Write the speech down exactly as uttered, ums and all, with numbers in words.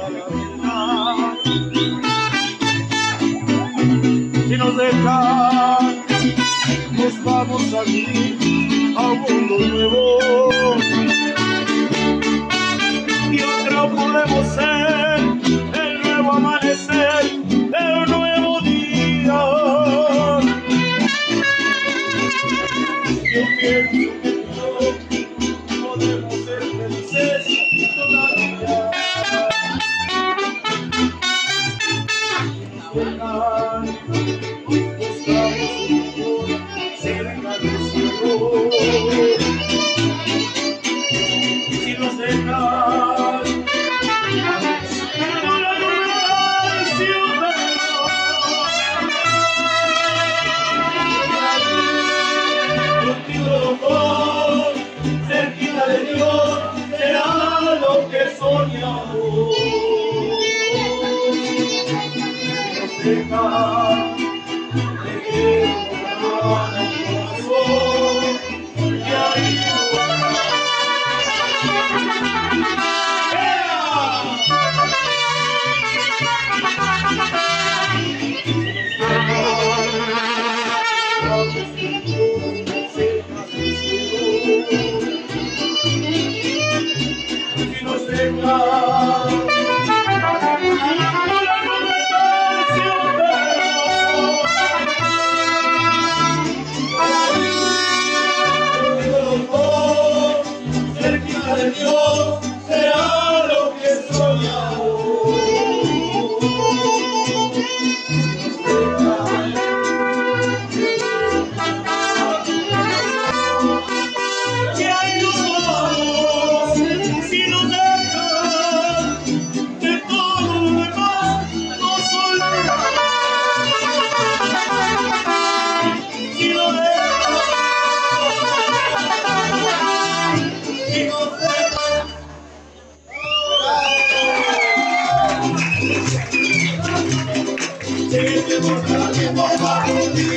toda la vida. Si nos dejan, nos vamos a ir a un mundo nuevo. Y otro podemos ser el nuevo amanecer, el nuevo día. Yo pienso que no podemos ser felices todavía. Cerca del cielo, si nos dejan, no la contigo los dos, cerquita de Dios, será lo que soñamos. Si nos dejan, si nos dejan, cerquita de Dios será lo que soñamos. Y ahí nos vamos, si nos dejan, de todo lo demás nos olvidamos. Si nos dejan, si nos dejan. Lleguemos a la tiempo para